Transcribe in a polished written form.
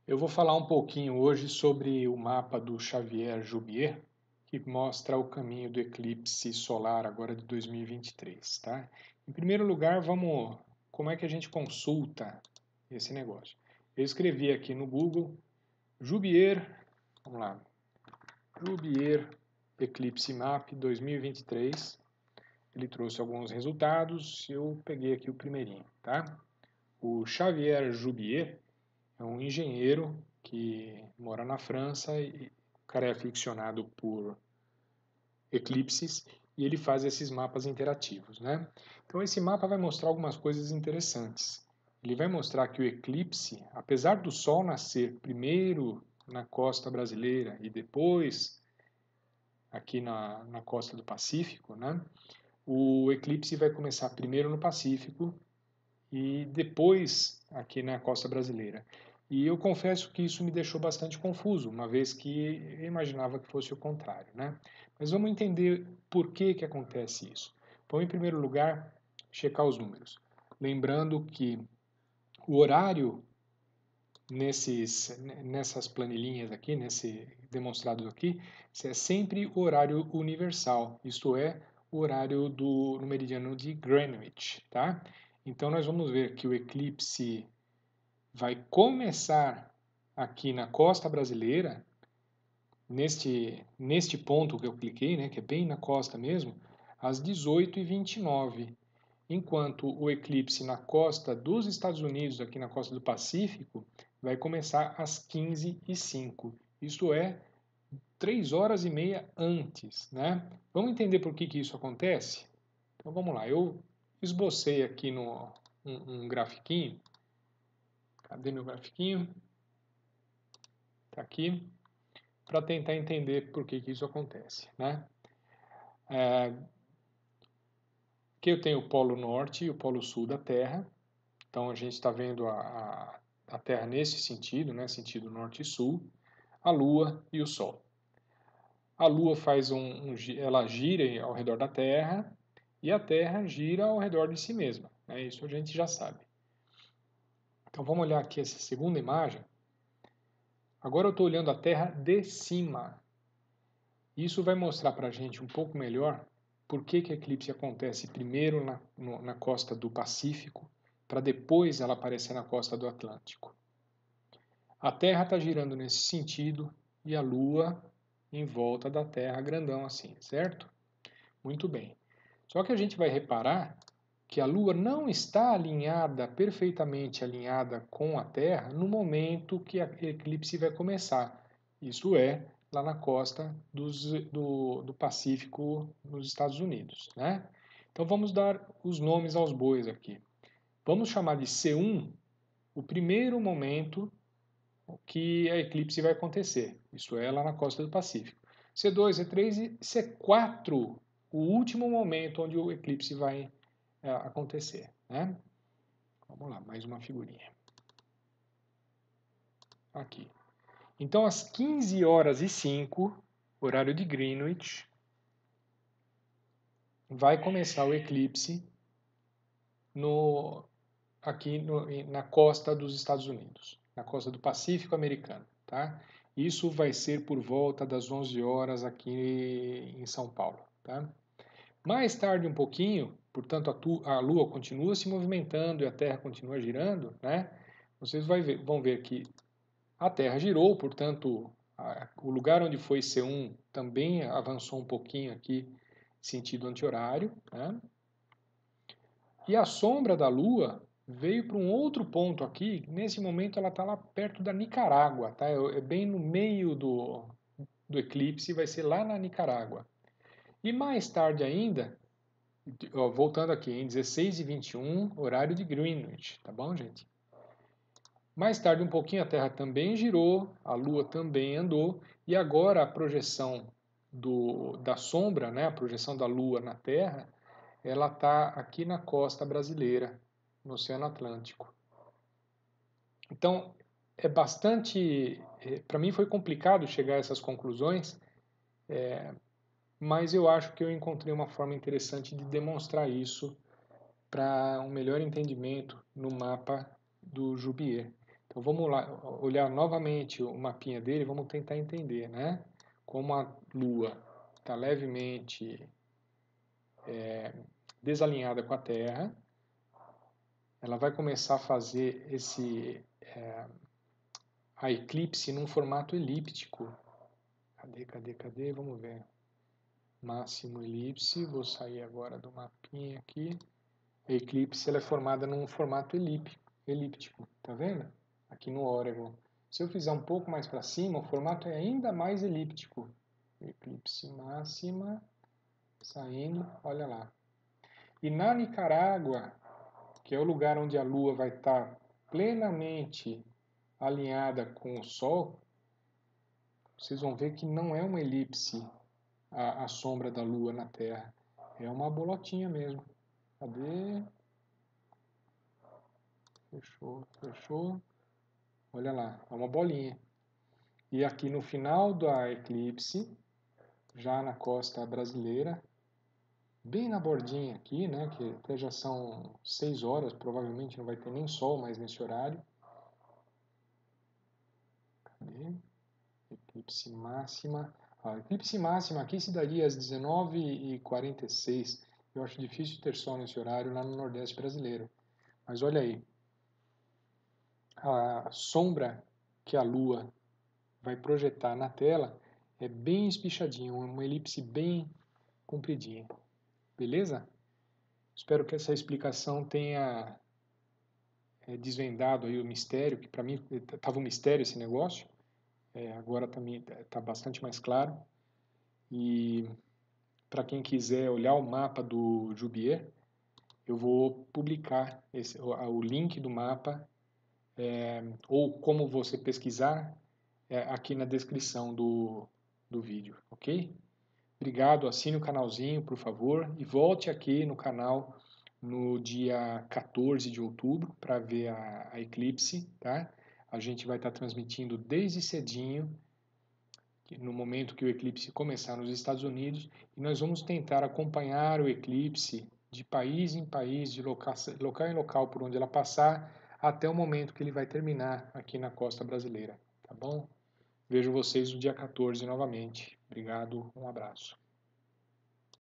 Eu vou falar um pouquinho hoje sobre o mapa do Xavier Jubier, que mostra o caminho do eclipse solar agora de 2023, tá? Em primeiro lugar, como é que a gente consulta esse negócio? Eu escrevi aqui no Google Jubier, vamos lá, Jubier Eclipse Map 2023. Ele trouxe alguns resultados, eu peguei aqui o primeirinho, tá? O Xavier Jubier é um engenheiro que mora na França e o cara é aficionado por eclipses e ele faz esses mapas interativos, né? Então esse mapa vai mostrar algumas coisas interessantes. Ele vai mostrar que o eclipse, apesar do Sol nascer primeiro na costa brasileira e depois aqui na costa do Pacífico, né? O eclipse vai começar primeiro no Pacífico e depois aqui na costa brasileira. E eu confesso que isso me deixou bastante confuso, uma vez que eu imaginava que fosse o contrário, né? Mas vamos entender por que acontece isso. Então, em primeiro lugar, checar os números. Lembrando que o horário nessas planilhinhas aqui, nesse demonstrado aqui, é sempre o horário universal, isto é, o horário no meridiano de Greenwich, tá? Então nós vamos ver que o eclipse vai começar aqui na costa brasileira, neste ponto que eu cliquei, né, que é bem na costa mesmo, às 18h29, enquanto o eclipse na costa dos Estados Unidos, aqui na costa do Pacífico, vai começar às 15h05. Isto é, 3 horas e meia antes, né? Vamos entender por que isso acontece? Então vamos lá, eu esbocei aqui um grafiquinho. Cadê meu grafiquinho? Está aqui, para tentar entender por que isso acontece, né? Aqui eu tenho o polo norte e o polo sul da Terra. Então a gente está vendo a Terra nesse sentido, né? Sentido norte e sul, a Lua e o Sol. A Lua ela gira ao redor da Terra e a Terra gira ao redor de si mesma, né? Isso a gente já sabe. Então vamos olhar aqui essa segunda imagem. Agora eu estou olhando a Terra de cima. Isso vai mostrar para a gente um pouco melhor por que a eclipse acontece primeiro na costa do Pacífico, para depois ela aparecer na costa do Atlântico. A Terra está girando nesse sentido e a Lua em volta da Terra, grandão assim, certo? Muito bem. Só que a gente vai reparar que a Lua não está alinhada, perfeitamente alinhada com a Terra no momento que a eclipse vai começar. Isso é, lá na costa do Pacífico, nos Estados Unidos, né? Então vamos dar os nomes aos bois aqui. Vamos chamar de C1 o primeiro momento que a eclipse vai acontecer. Isso é, lá na costa do Pacífico. C2, C3 e C4, o último momento onde o eclipse vai acontecer, né? Vamos lá, mais uma figurinha. Aqui. Então, às 15h05, horário de Greenwich, vai começar o eclipse aqui na costa dos Estados Unidos, na costa do Pacífico americano, tá? Isso vai ser por volta das 11 horas aqui em São Paulo, tá? Mais tarde um pouquinho, portanto a Lua continua se movimentando e a Terra continua girando, né? Vocês vão ver que a Terra girou, portanto o lugar onde foi C1 também avançou um pouquinho aqui, sentido anti-horário, né? E a sombra da Lua veio para um outro ponto aqui, nesse momento ela está lá perto da Nicarágua, tá? É bem no meio do eclipse, vai ser lá na Nicarágua. E mais tarde ainda, voltando aqui, em 16h21, horário de Greenwich, tá bom, gente? Mais tarde um pouquinho a Terra também girou, a Lua também andou, e agora a projeção da sombra, né, a projeção da Lua na Terra, ela está aqui na costa brasileira, no Oceano Atlântico. Então, para mim foi complicado chegar a essas conclusões, mas eu acho que eu encontrei uma forma interessante de demonstrar isso para um melhor entendimento no mapa do Jubier. Então vamos lá, olhar novamente o mapinha dele, vamos tentar entender, né? Como a Lua está levemente desalinhada com a Terra, ela vai começar a fazer a eclipse num formato elíptico. Cadê? Vamos ver. Máximo elipse, vou sair agora do mapinha aqui. A eclipse ela é formada num formato elíptico, tá vendo? Aqui no Oregon. Se eu fizer um pouco mais para cima, o formato é ainda mais elíptico. Eclipse máxima, saindo, olha lá. E na Nicarágua, que é o lugar onde a Lua vai estar plenamente alinhada com o Sol, vocês vão ver que não é uma elipse a sombra da Lua na Terra. É uma bolotinha mesmo. Cadê? Fechou. Olha lá, é uma bolinha. E aqui no final da eclipse, já na costa brasileira, bem na bordinha aqui, né, que até já são 6 horas, provavelmente não vai ter nem sol mais nesse horário. Cadê? Eclipse máxima. A eclipse máxima aqui se daria às 19h46. Eu acho difícil ter sol nesse horário lá no Nordeste brasileiro. Mas olha aí, a sombra que a Lua vai projetar na tela é bem espichadinha, uma elipse bem compridinha. Beleza? Espero que essa explicação tenha desvendado aí o mistério, que para mim estava um mistério esse negócio. Agora também está bastante mais claro. E para quem quiser olhar o mapa do Jubier, eu vou publicar o link do mapa, ou como você pesquisar, aqui na descrição do vídeo, ok? Obrigado, assine o canalzinho, por favor, e volte aqui no canal no dia 14 de outubro para ver a eclipse, tá? A gente vai estar transmitindo desde cedinho, no momento que o eclipse começar nos Estados Unidos, e nós vamos tentar acompanhar o eclipse de país em país, de local em local por onde ela passar, até o momento que ele vai terminar aqui na costa brasileira, tá bom? Vejo vocês no dia 14 novamente. Obrigado, um abraço.